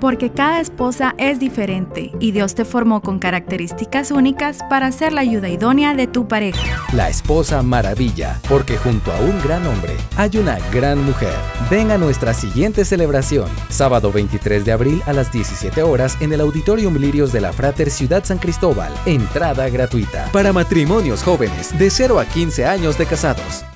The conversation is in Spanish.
Porque cada esposa es diferente y Dios te formó con características únicas para ser la ayuda idónea de tu pareja. La esposa maravilla, porque junto a un gran hombre hay una gran mujer. Ven a nuestra siguiente celebración, sábado 23 de abril a las 17 horas en el Auditorium Lirios de la Frater Ciudad San Cristóbal. Entrada gratuita. Para matrimonios jóvenes de 0 a 15 años de casados.